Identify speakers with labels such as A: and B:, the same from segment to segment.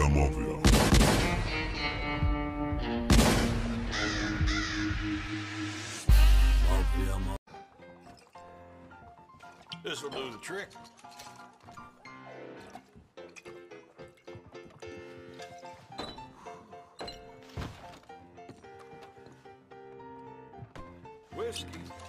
A: Mafia.
B: This'll do the trick. Whiskey.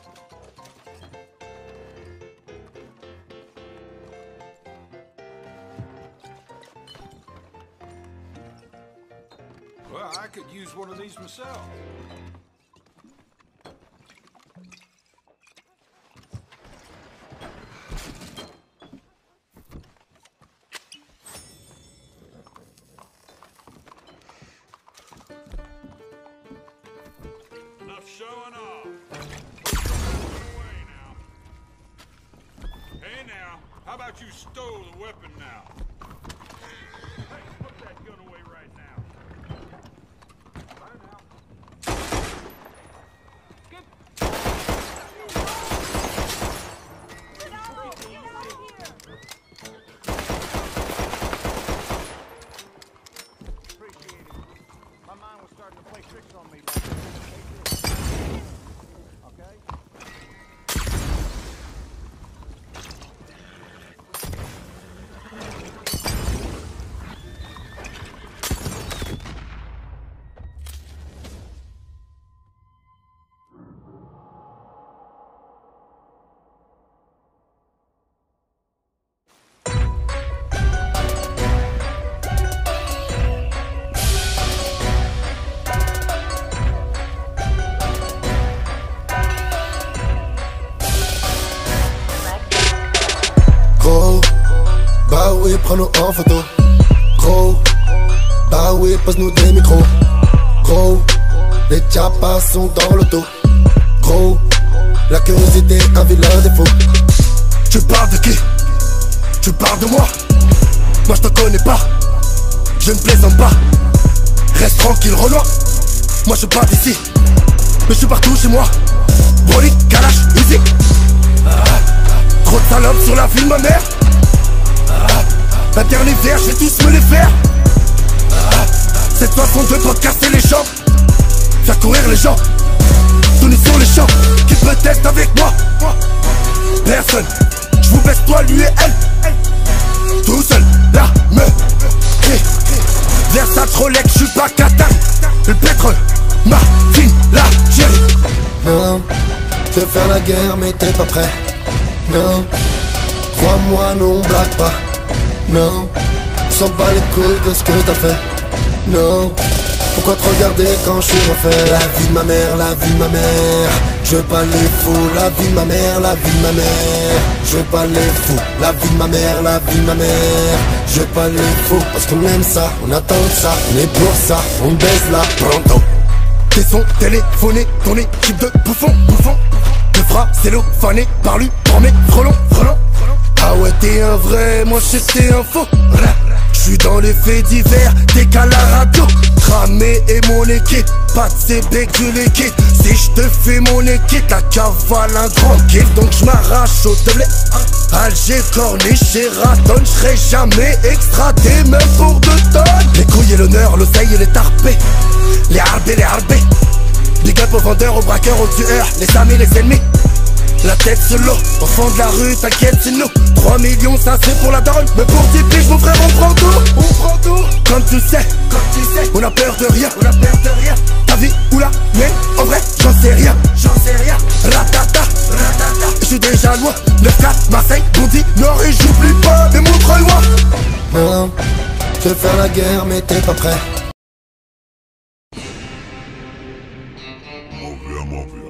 B: Well, I could use one of these myself. Enough showing off. Put away now. Hey now, how about you stow the weapon now? Hey, put that gun away right now. Bye now. Get out of here! Appreciate it. My mind was starting to play tricks on me. Okay?
C: Gros, bah oui, prends-nous en photo. Gros, bah oui, passe-nous des micros. Gros, les chapas sont dans l'auto. Gros, la curiosité, un vilain défaut. Tu parles de qui? Tu parles de moi? Moi je te connais pas, je ne plaisante pas. Reste tranquille, Renoir. Moi je suis pas d'ici, mais je suis partout chez moi. Broly, Kalash, Uzi. Trop de salopes sur la vie de ma mère. Un dernier verre, je vais tous me les faire. Cette façon de pas casser les jambes, faire courir les gens, tourner sur les champs. Qui peut être avec moi? Personne. Je vous baisse toi, lui et elle. Tout seul, là, me crie. Versace, Rolex, je suis pas Qatar. Le pétrole, Martine, l'Algérie. Non, je veux faire la guerre mais t'es pas prêt. Non, crois-moi, non, blague pas. Non, s'en bat les couilles de ce que t'as fait. Non, pourquoi te regarder quand je suis refait? La vie de ma mère, la vie de ma mère. Je veux pas les fous, la vie de ma mère, la vie de ma mère. Je veux pas les fous, la vie de ma mère, la vie de ma mère. Je veux pas les fous, parce qu'on aime ça, on attend ça, on est pour ça, on baise là, pronto. Tes sons téléphonés, ton équipe de bouffons, bouffons. Te fera cellophané par lui, pour mes frelons, frelons. Ah ouais t'es un vrai, moi j'étais un faux. J'suis dans les faits divers, décale la radio. Cramé et mon équipe, pas de CB que du liquide. Si j'te fais mon équipe, la cavale un grand kiff. Donc j'm'arrache au teblé. Alger, corniche et raton. J'serai jamais extradé, même pour 2 tonnes. Les couilles et l'honneur, l'oseille et les tarpés. Les harbés, les harbés. Big up aux vendeurs, aux braqueurs, aux tueurs. Les amis, les ennemis. La tête sur l'eau, au fond de la rue, t'inquiète c'est nous. 3 millions ça c'est pour la daronne. Mais pour 10 piges mon frère on prend tout. On prend tout. Comme tu sais, on a peur de rien. On a peur de rien. Ta vie ou la mienne, en vrai j'en sais rien. J'en sais rien. Ratata, ratata. J'suis déjà loin. 9-4, Marseille, Bondy, Nord et j'oublie pas des mots très loin. Non, je veux faire la guerre mais t'es pas prêt.
A: Mafia, Mafia.